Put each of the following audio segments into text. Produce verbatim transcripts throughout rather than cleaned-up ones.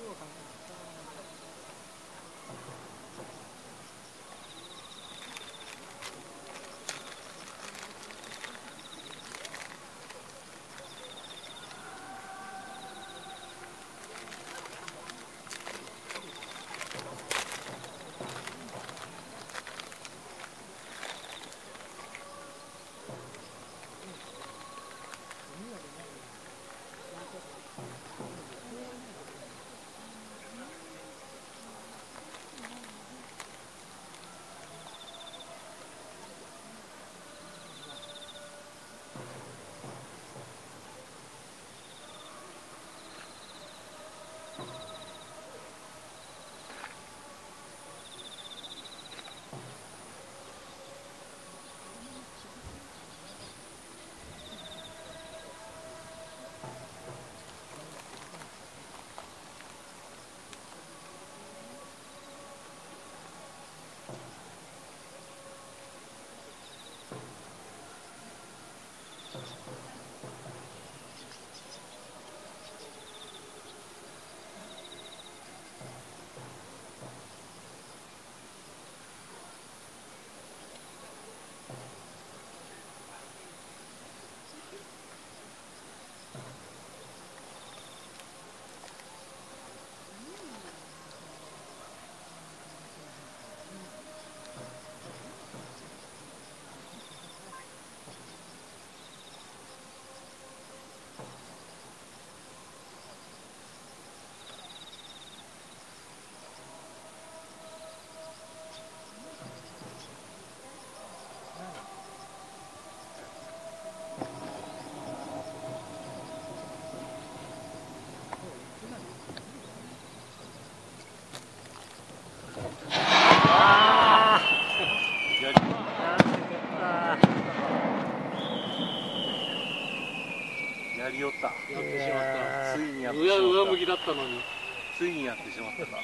やりよった。やってしまった。 ついにやってしまった。 上上向きだったのに。 ついにやってしまったか。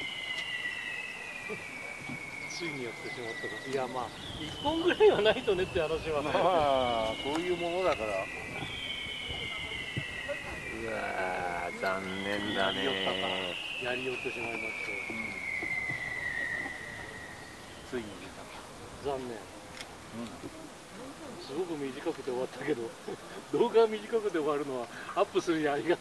ついにやってしまったか。いやまあ一本ぐらいはないとねって話は。 まあこういうものだから。 うわー残念だね。 やりよってしまいました。 ついに出た。 残念。 うんすごく短くて終わったけど動画が短くて終わるのはアップするにありが